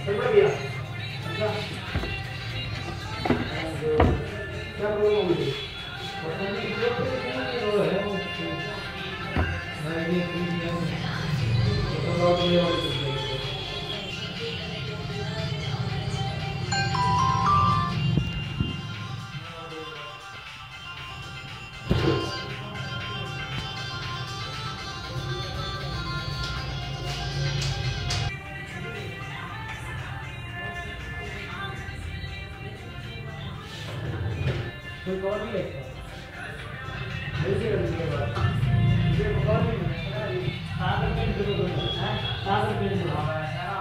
समझ गया अच्छा क्या बोलूं मुझे पता नहीं जो है वो है ये तो बहुत ये कोई कॉल नहीं है ऐसे करने के बाद ये कॉल नहीं है सागर पेंट दो है सागर पेंट दो है ना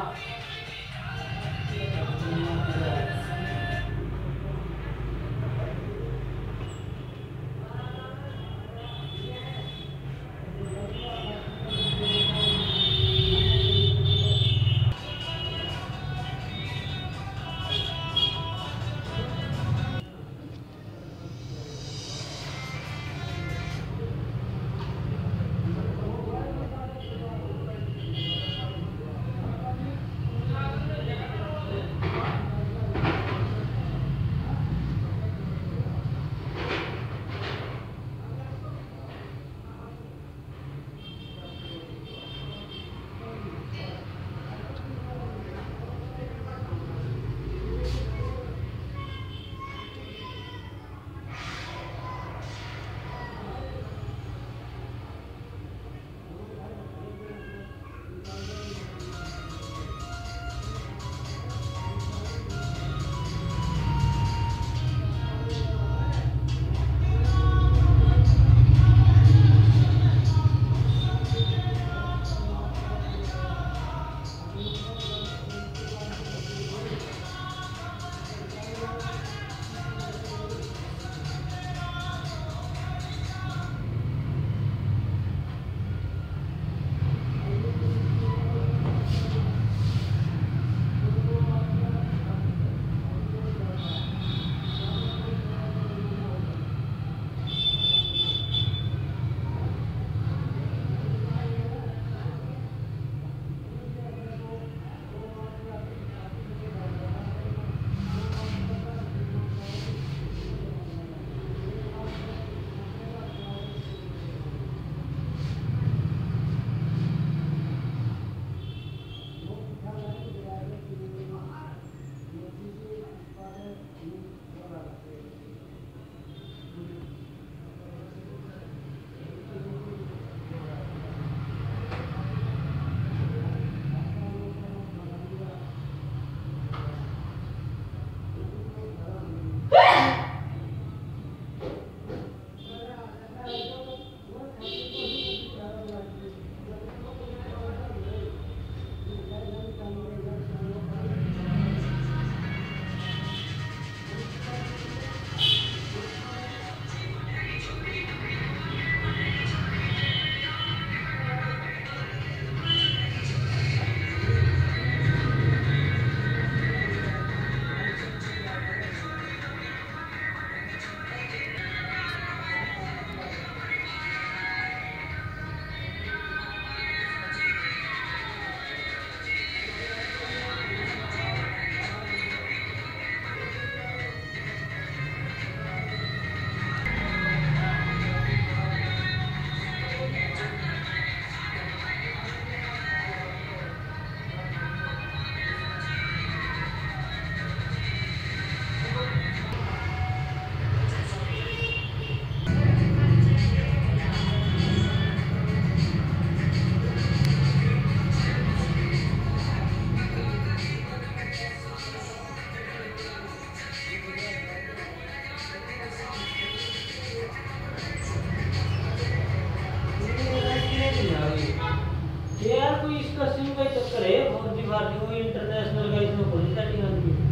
यार कोई इसका सिम का चक्कर है और दीवार की कोई इंटरनेशनल का इसमें खोल सेटिंग आती है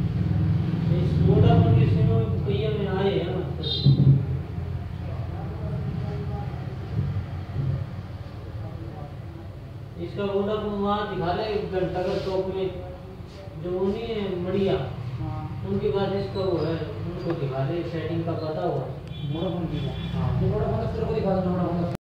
इस वोडाफोन की सिम में कई में आए हैं मतलब इसका वोडाफोन वहाँ दिखा ले घंटाघर चौक में जो नहीं है मड़िया उनके पास इसका वो है उनको दिखा ले सेटिंग का पता हुआ वोडाफोन की हाँ वोडाफोन को दिखा दो।